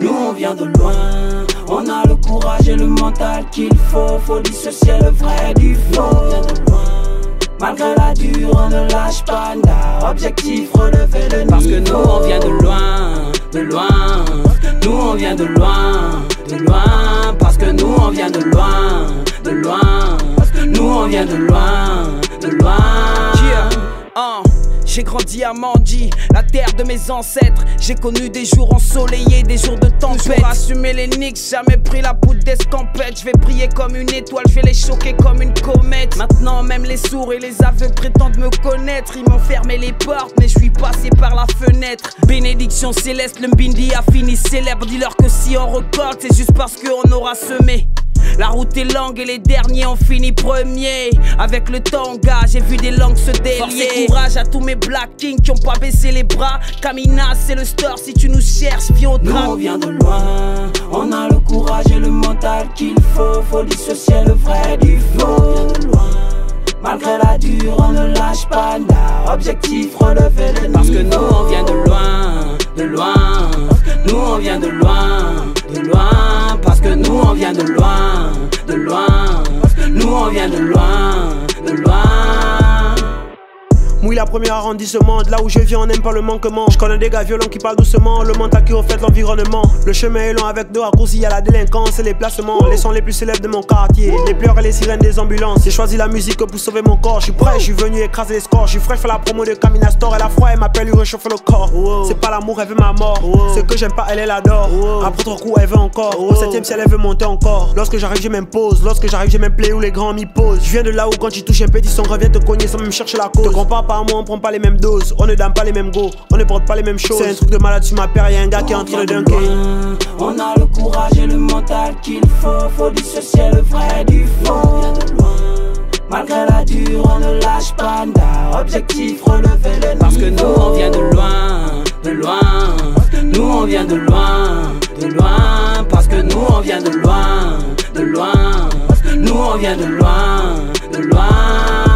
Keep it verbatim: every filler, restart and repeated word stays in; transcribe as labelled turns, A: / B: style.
A: Nous on vient de loin, on a le courage et le mental qu'il faut. Faut dissocier le vrai du faux. On vient de loin, malgré la dure on ne lâche pas. Objectif relever le niveau. Parce que nous on vient de loin, de loin. Nous on vient de loin, de loin. Parce que nous on vient de loin, de loin. Nous on vient de loin, de loin.
B: Yeah, uh. J'ai grandi à Mandy, la terre de mes ancêtres. J'ai connu des jours ensoleillés, des jours de tempête. Toujours assumé les nicks, jamais pris la poudre d'escampette. Je vais briller comme une étoile, je vais les choquer comme une comète. Maintenant même les sourds et les aveugles prétendent me connaître. Ils m'ont fermé les portes, mais je suis passé par la fenêtre. Bénédiction céleste, le Mbindi a fini célèbre. Dis-leur que si on recorde, c'est juste parce qu'on aura semé. La route est longue et les derniers ont fini premier. Avec le tanga, j'ai vu des langues se délier. Force et courage à tous mes Black Kings qui ont pas baissé les bras. Kamina, c'est le store, si tu nous cherches, viens au drame.
A: Nous on vient de loin, on a le courage et le mental qu'il faut. Faut dissocier le vrai du faux. On vient de loin, malgré la dure on ne lâche pas. Objectif relever le niveau.
B: Parce que nous on vient de loin, de loin. Nous on vient de loin, de loin. Parce que nous on vient de loin, de loin. Nous on vient de loin, de loin.
C: Mouille la première arrondissement, de là où je viens on n'aime pas le manquement. Je connais des gars violents qui parlent doucement, le mental qui reflète l'environnement. Le chemin est long avec deux raccourcis, y'a la délinquance et les placements. Les sons les plus célèbres de mon quartier, les pleurs et les sirènes des ambulances. J'ai choisi la musique pour sauver mon corps, je suis prêt, je suis venu écraser les scores. Je suis frais, je fais la promo de Kamina Store et la froid elle m'appelle lui réchauffer le corps. C'est pas l'amour, elle veut ma mort, ce que j'aime pas elle elle adore. Après trois coups elle veut encore, au septième ciel elle veut monter encore. Lorsque j'arrive je m'impose, lorsque j'arrive je m'implais où les grands m'y posent. Je viens de là où quand tu touches un petit son revient te cogner sans même chercher la cause. Te compare pas à moi, on prend pas les mêmes doses, on ne donne pas les mêmes go, on ne porte pas les mêmes choses. C'est un truc de malade sur ma paire, y'a un gars qui est en train de dunker.
A: On a le courage et le mental qu'il faut. Faut dissocier le vrai du faux. On vient de loin, malgré la dure on ne lâche pas. Objectif relever le niveau.
B: Parce que nous on vient de loin, de loin. Nous on vient de loin, de loin. Parce que nous on vient de loin, de loin. Nous on vient de loin, de loin.